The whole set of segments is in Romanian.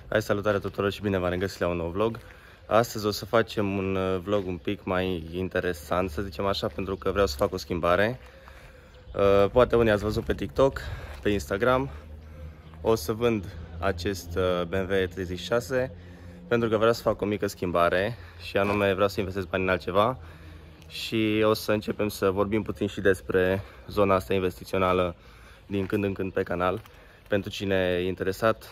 Hai, salutare tuturor și bine v-am regăsit la un nou vlog. Astăzi o să facem un vlog un pic mai interesant, să zicem așa, pentru că vreau să fac o schimbare. Poate unii ați văzut pe TikTok, pe Instagram. O să vând acest BMW E36 pentru că vreau să fac o mică schimbare și anume vreau să investesc bani în altceva. Și o să începem să vorbim puțin și despre zona asta investițională din când în când pe canal. Pentru cine e interesat,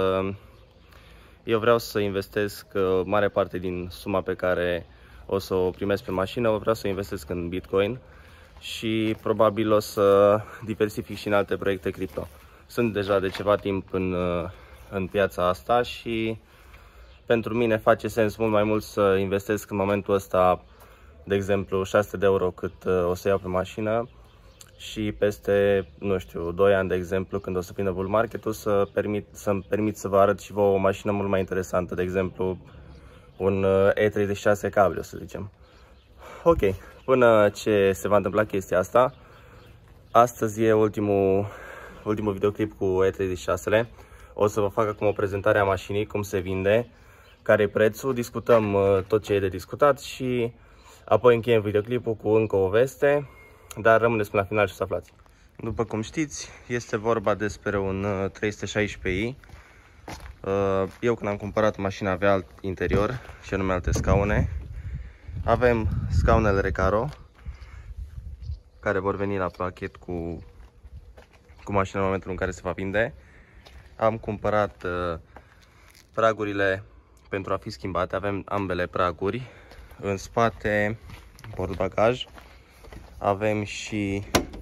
eu vreau să investesc mare parte din suma pe care o să o primesc pe mașină, vreau să investesc în Bitcoin și probabil o să diversific și în alte proiecte cripto. Sunt deja de ceva timp în piața asta și pentru mine face sens mult mai mult să investesc în momentul ăsta, de exemplu, 600 de euro cât o să iau pe mașină și peste, nu știu, 2 ani, de exemplu, când o să vină bull market-ul, să-mi permit să vă arăt și vouă o mașină mult mai interesantă, de exemplu, un E36 cabrio, să zicem. Ok, până ce se va întâmpla chestia asta, astăzi e ultimul videoclip cu E36-le. O să vă fac acum o prezentare a mașinii, cum se vinde, care e prețul, discutăm tot ce e de discutat și apoi încheiem videoclipul cu încă o veste, dar rămâneți până la final și o să aflați. După cum știți, este vorba despre un 316i. Eu când am cumpărat mașina avea alt interior și anume alte scaune. Avem scaunele Recaro, care vor veni la pachet cu mașina în momentul în care se va vinde. Am cumpărat pragurile pentru a fi schimbate, avem ambele praguri. În spate, portbagaj, avem și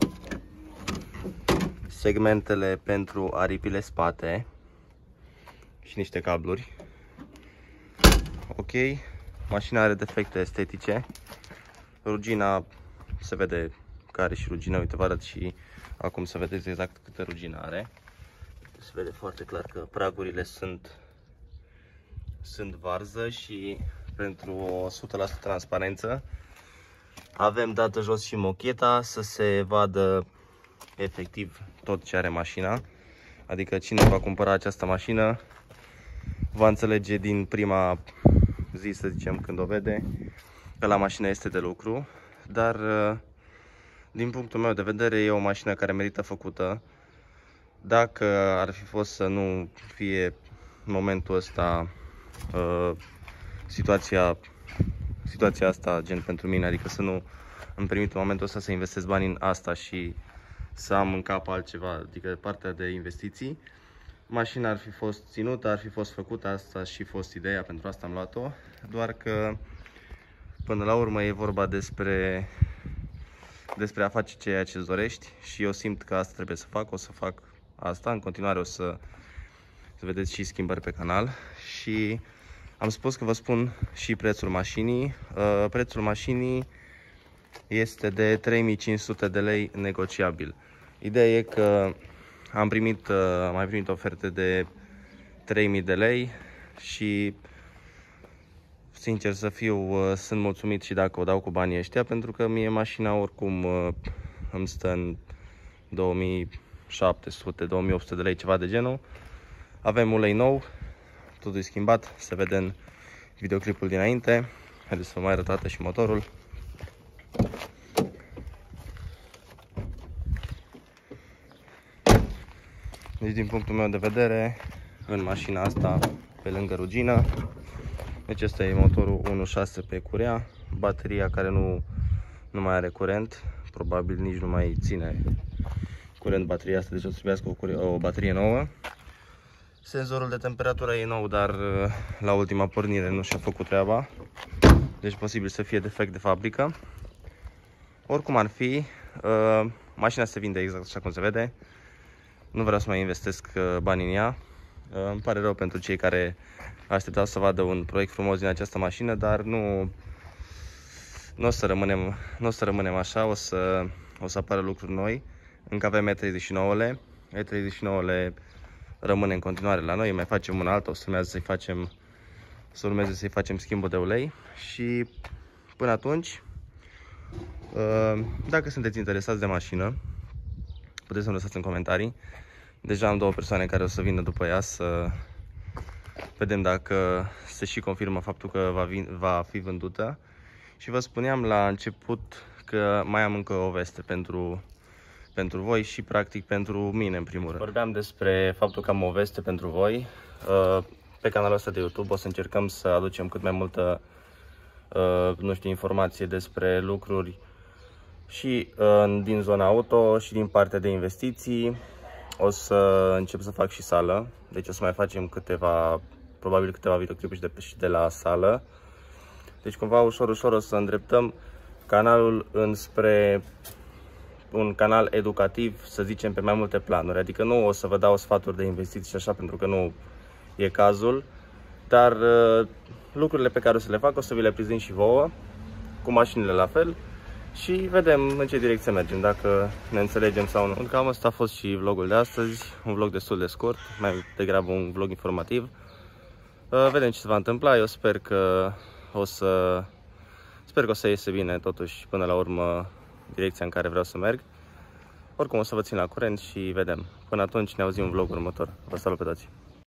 segmentele pentru aripile spate și niște cabluri. Ok, mașina are defecte estetice. Rugina, se vede că are și rugină, uite, vă arăt și acum să vedeți exact câtă rugină are. Se vede foarte clar că pragurile sunt varză și pentru o 100% transparență. Avem dată jos și mocheta să se vadă efectiv tot ce are mașina. Adică cine va cumpăra această mașină va înțelege din prima zi, să zicem, când o vede, că la mașină este de lucru. Dar din punctul meu de vedere e o mașină care merită făcută. Dacă ar fi fost să nu fie în momentul ăsta situația asta, gen, pentru mine, adică să nu îmi permit în momentul ăsta să investesc bani în asta și să am în cap altceva, adică partea de investiții, mașina ar fi fost ținută, ar fi fost făcută, asta și fost ideea, pentru asta am luat-o, doar că până la urmă e vorba despre a face ceea ce îți dorești și eu simt că asta trebuie să fac, o să fac asta, în continuare o să vedeți și schimbări pe canal și am spus că vă spun și prețul mașinii. Prețul mașinii este de 3500 de lei negociabil. Ideea e că am mai primit oferte de 3000 de lei și, sincer să fiu, sunt mulțumit și dacă o dau cu banii ăștia, pentru că mie mașina oricum îmi stă în 2700-2800 de lei, ceva de genul. Avem ulei nou, totul e schimbat, se vede în videoclipul dinainte. Haideți să vă mai arăt dată și motorul. Deci, din punctul meu de vedere, în mașina asta, pe lângă rugină, deci ăsta e motorul 1.6 pe curea, bateria care nu mai are curent, probabil nici nu mai ține curent bateria asta, deci o să trebuiască o baterie nouă. Senzorul de temperatură e nou, dar la ultima pornire nu și-a făcut treaba, deci posibil să fie defect de fabrică. Oricum ar fi, mașina se vinde exact așa cum se vede. Nu vreau să mai investesc bani în ea. Îmi pare rău pentru cei care așteptau să vadă un proiect frumos din această mașină, dar nu o să rămânem așa, o să apară lucruri noi. Încă avem E39-le. E39-le rămâne în continuare la noi, mai facem una alta, o să urmeze să-i facem schimbul de ulei și până atunci, dacă sunteți interesați de mașină, puteți să-mi lăsați în comentarii. Deja am 2 persoane care o să vină după ea să Vedem dacă se și confirmă faptul că va fi vândută. Și vă spuneam la început că mai am încă o veste pentru voi și practic pentru mine în primul rând. Vorbeam despre faptul că am o veste pentru voi. Pe canalul ăsta de YouTube o să încercăm să aducem cât mai multă nu știu, informație despre lucruri și din zona auto și din partea de investiții. O să încep să fac și sală, deci o să mai facem probabil câteva videoclipuri și de la sală. Deci cumva ușor o să îndreptăm canalul înspre un canal educativ, să zicem, pe mai multe planuri. Adică nu o să vă dau sfaturi de investiții și așa, pentru că nu e cazul, dar lucrurile pe care o să le fac o să vi le prezint și vouă, cu mașinile la fel, și vedem în ce direcție mergem, dacă ne înțelegem sau nu. Cam asta a fost și vlogul de astăzi, un vlog destul de scurt, mai degrabă un vlog informativ. Vedem ce se va întâmpla. Eu sper că o să iese bine totuși până la urmă direcția în care vreau să merg. Oricum o să vă țin la curent și vedem. Până atunci ne auzim în vlogul următor. Vă salut pe toți!